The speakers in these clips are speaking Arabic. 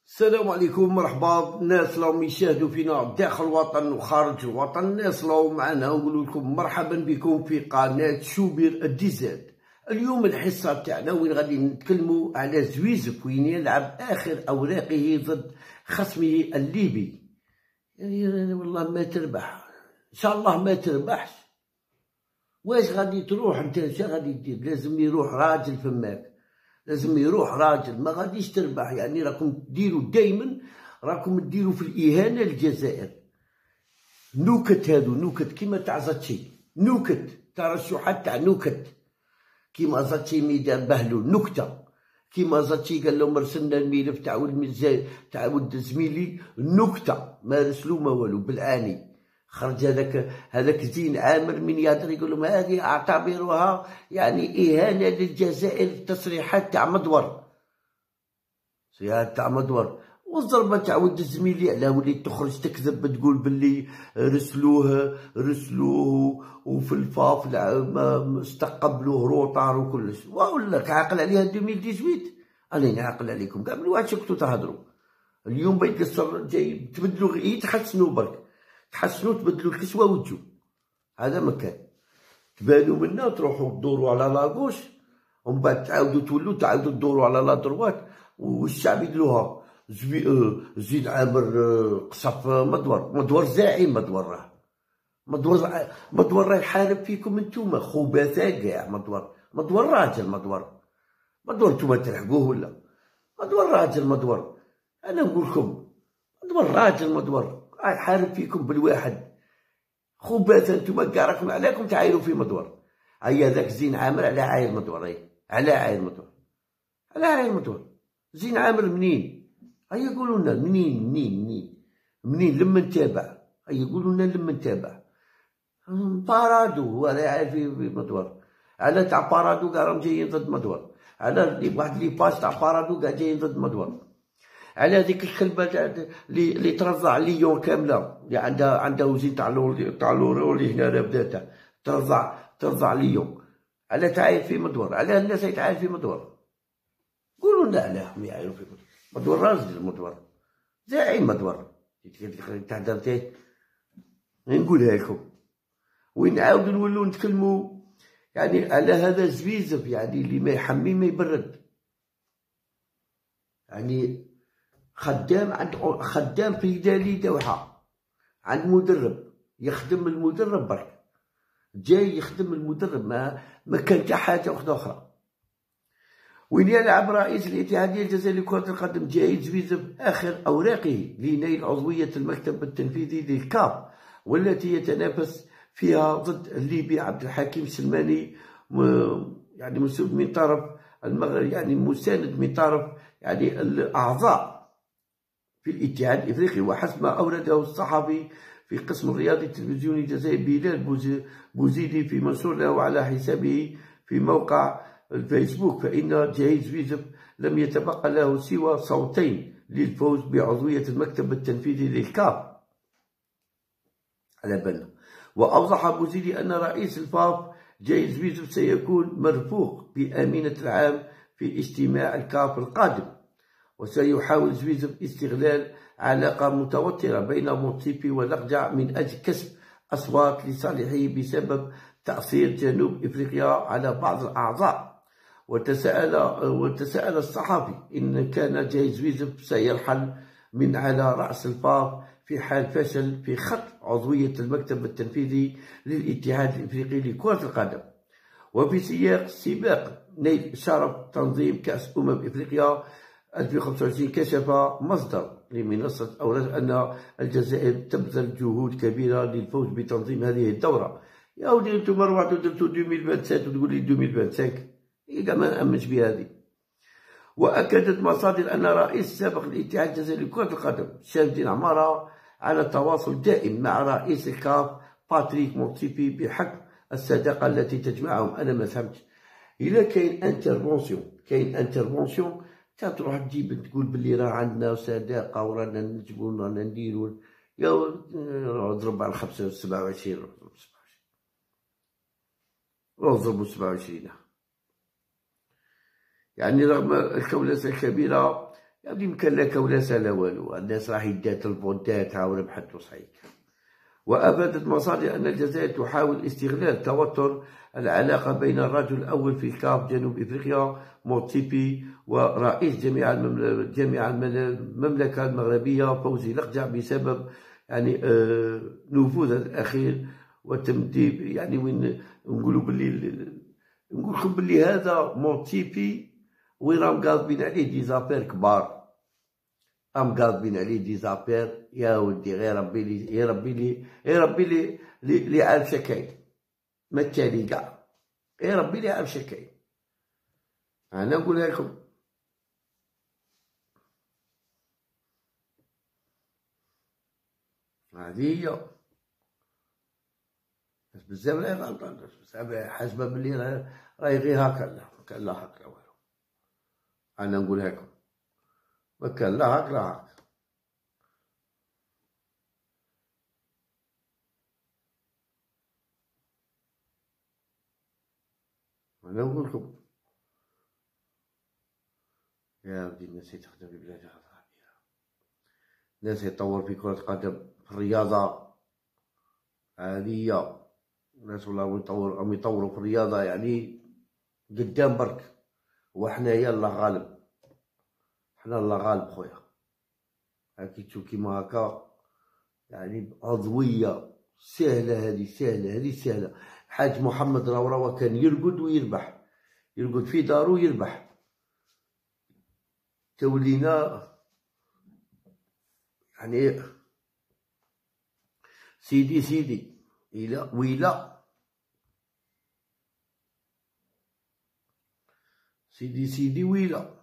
السلام عليكم، مرحبا الناس راهم يشاهدوا فينا داخل الوطن وخارج الوطن. الناس راهم معنا، نقول لكم مرحبا بكم في قناة شوبير الديزاد. اليوم الحصة تاعنا وين غادي نتكلموا على زويزف وين يلعب آخر أوراقه ضد خصمه الليبي. يعني والله ما تربح، إن شاء الله ما تربحش. واش غادي تروح انت؟ اش غادي دير؟ لازم يروح راجل فماك، لازم يروح راجل، ما غاديش تربح. يعني راكم ديروا دايما، راكم ديروا في الإهانة للجزائر. نكت، هادو نكت كيما تاع زاتشي، نكت ترشحات تاع نكت كيما زاتشي ميدان بهلول نكتة، كيما زاتشي قال لهم رسلنا الملف تاع ولد زميلي نكتة، ما رسلو ما والو بالعاني. خرج هذاك زين عامر من يهدر يقول لهم هذه اعتبروها يعني إهانة للجزائر. تصريحات تاع مدور، تاع مدور، والضربة تاع ولد زميلي علاه وليت تخرج تكذب تقول باللي رسلوه وفي الفاف استقبلوه روطار وكلش. ولا عاقل عليها 2018؟ انا نعقل عليكم كاع من واحد كنتو تهضروا. اليوم بيقصر جاي تبدلوا غير تحسنوا برك، تحسنوا تبدلوا الكسوة وتجو. هذا مكان تبانوا منا تروحوا تدوروا على لاغوش، ومن بعد تعاودوا تولوا تعاودوا تدوروا على لا دروات، والشعب يدلوها زيد عامر قصف مدور زاعم. مدور راه يحارب فيكم انتوما خبثاء كاع. مدور راجل، مدور نتوما تلحقوه ولا؟ مدور راجل، مدور انا نقول لكم مدور راجل، مدور يحارب فيكم بالواحد. خباثة انتوما كاع راكم عليكم تعايروا في مدور. هيا ذاك زين عامر على عاير مدور، على عاير مدور. زين عامر منين؟ هيا قولوا لنا منين لما نتابع. هيا قولوا لنا لما نتابع. بارادو هو راه عاير في مدور، على تاع بارادو كاع راهم جايين ضد مدور، على واحد لي باس تاع بارادو كاع جايين ضد مدور، على هذيك الكلبه اللي ترضع ليون كامله، اللي عندها وزين تاع لوري هنا بداتها ترضع ليون. على تعاير في مدور، على الناس يتعاير في مدور. قولوا لنا علاهم يعايروا في مدور راجل، مدور زعيم، مدور تهدر نقولها لكم. ونعاودوا نولوا نتكلموا يعني على هذا زويزف، يعني اللي ما يحمي ما يبرد. يعني خدام في دالي دوحة عند مدرب، يخدم المدرب برك، جاي يخدم المدرب، ما كان حتى حاجة أخرى. وين يلعب رئيس الاتحادية الجزائرية لكرة القدم جاي زويزف آخر أوراقه لنيل عضوية المكتب التنفيذي للكاف، والتي يتنافس فيها ضد الليبي عبد الحكيم سلماني، يعني مسؤول من طرف المغرب، يعني مساند من طرف يعني الأعضاء في الاتحاد الإفريقي. وحسب ما أورده الصحفي في قسم الرياضي التلفزيوني الجزائري بلال بوزيدي في منشور له على حسابه في موقع الفيسبوك، فإن جاي زويزف لم يتبقى له سوى صوتين للفوز بعضوية المكتب التنفيذي للكاف على بالنا. وأوضح بوزيدي أن رئيس الفاف جاي زويزف سيكون مرفوق بأمينة العام في اجتماع الكاف القادم، وسيحاول زويزف استغلال علاقة متوترة بين موتسيبي ولقجع من أجل كسب أصوات لصالحه بسبب تأثير جنوب إفريقيا على بعض الأعضاء. وتساءل الصحفي إن كان جاي زويزف سيرحل من على رأس الفاف في حال فشل في خط عضوية المكتب التنفيذي للاتحاد الإفريقي لكرة القدم. وفي سباق نيل شرف تنظيم كأس إفريقيا 2025 كشف مصدر لمنصة أوراق أن الجزائر تبذل جهود كبيرة للفوز بتنظيم هذه الدورة. يا ودي انتم روحتوا درتوا 2027 وتقول لي 2025، كاع ما نأمنش بهذه. وأكدت مصادر أن رئيس سابق الاتحاد الجزائري لكرة القدم شرف الدين عمارة على تواصل دائم مع رئيس الكاف باتريك موتسيبي بحق الصداقة التي تجمعهم. أنا ما فهمتش، إلا كاين انترفونسيون تروح تجيب تقول باللي راه عندنا صداقة ورانا نجبو رانا نديرو، يا ضرب على 27 روح ضربو 27. يعني رغم الكولسة الكبيرة يعني يمكن لك ولا سال والو، الناس راح يدات الفونتات وربحت وصحيح. وأفادت مصادر أن الجزائر تحاول استغلال توتر العلاقة بين الرجل الأول في الكاف جنوب إفريقيا موتسيبي ورئيس جامعة المملكة المغربية فوزي لقجع بسبب يعني نفوذه الأخير وتمديد. يعني وين نقولوا نقول لكم باللي هذا موتسيبي وين راهم قاضبين عليه ديزابير كبار، راهم قاضبين عليه ديزابير يا ودي. غير ربي لي يا ربي لي يا ربي لي عارف شكاين ما التالي كاع، يا ربي لي عارف شكاين. انا نقولها لكم هذه هي. بس بزاف راهي غلطان، بزاف حاسبه بلي راهي غير هكا، كان لا هكا لا والو. انا نقولها لكم ما كان لا هكا لا هكا. انا نقول لكم يا ودي الناس تخدم في بلاد غير الناس يتطور في كرة القدم في الرياضة. هذه هي الناس والله راهم يطوروا في الرياضة يعني قدام برك. وحنايا الله غالب، حنا الله غالب خويا. هاكي تشوف كيما هاكا يعني عضوية سهلة، هذه سهلة، هذه سهلة. حاج محمد راه كان يرقد ويربح، يرقد في دارو ويربح. تولينا يعني سيدي إلا ويلا سيدي ويلا.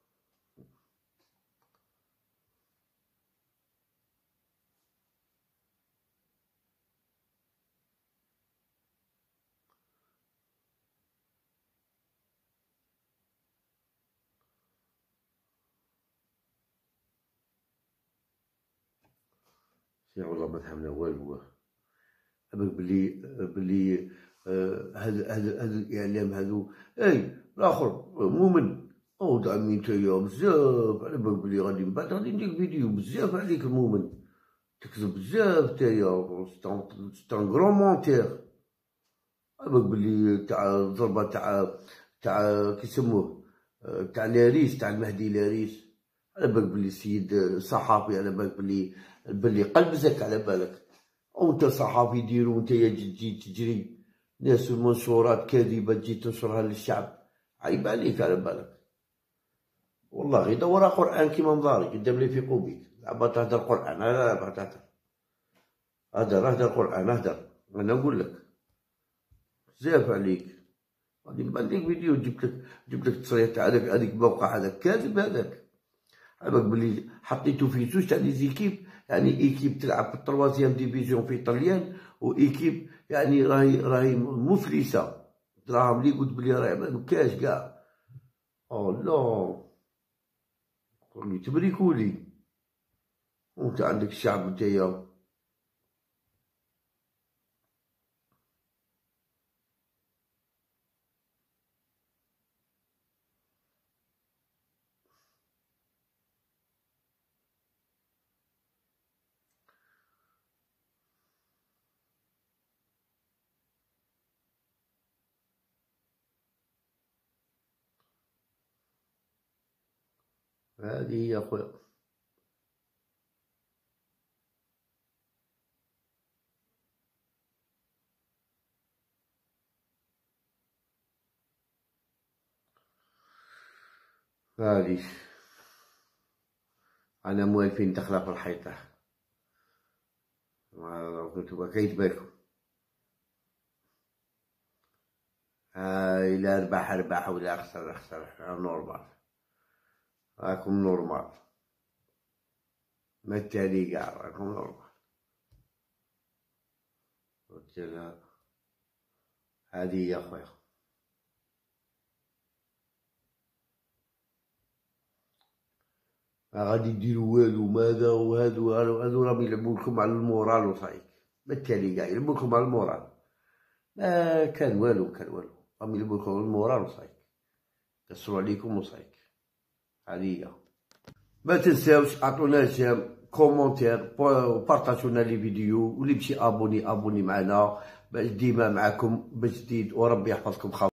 يا والله ما فهمنا والو. أباك بلي هذا الإعلام هذو أي الآخر مؤمن أو دعمي نتايا بزاف. على بالك بلي غادي من بعد غادي ندير فيديو بزاف عليك المؤمن، تكذب بزاف نتايا سي ان غرون مونتير. على بالك بلي تاع الضربة تاع كيسموه تاع لاريس، تاع المهدي لاريس. على بالك بلي السيد صحافي، على بالك بلي قلبزك، على بالك وانت صحافي ديرو نتايا تجي تجري ناس منشورات كاذبة تجي تنشرها للشعب. عيب عليك على بالك. والله غير دورها قرآن كيما مضاري قدام لي في قوبيك. لعبة تهدر قرآن، لا لا تهدر، هدر قرآن هدر. أنا نقول لك بزاف عليك. غادي نبان لك فيديو جبت لك التصريح تاع هذاك الموقع هذاك كاذب هذاك. عباك بلي حطيتو في زوج تاع لي زيكيب، يعني ايكيب تلعب في التروازيام ديفيزيون في طليان، وايكيب يعني راهي مفلسه. دراهم لي قلت بلي راهي مكاش كاع. او لا قولي تبريكولي وانت عندك الشعب نتايا. هذه هي خويا. هذه انا موالفين دخله في الحيطه. كنتو كاين بالكم إلا ربح ولا خسر نورمال. راكم نورمال ما التالي كاع راكم نورمال. قلت لها هذه هي خويا. ما غادي ديروا والو ماذا وهذو راهم يلعبوا لكم على المورال وصايك. ما التالي كاع يلعبوا لكم على المورال. ما كان والو راهم يلعبوا لكم على المورال وصايك. كسروا عليكم وصايك. هذه هي. ما تنساوش اعطونا جيم كومونتير وبارطاجونا لي فيديو، واللي مشي ابوني معنا باش ديما معاكم بجديد، وربي يحفظكم.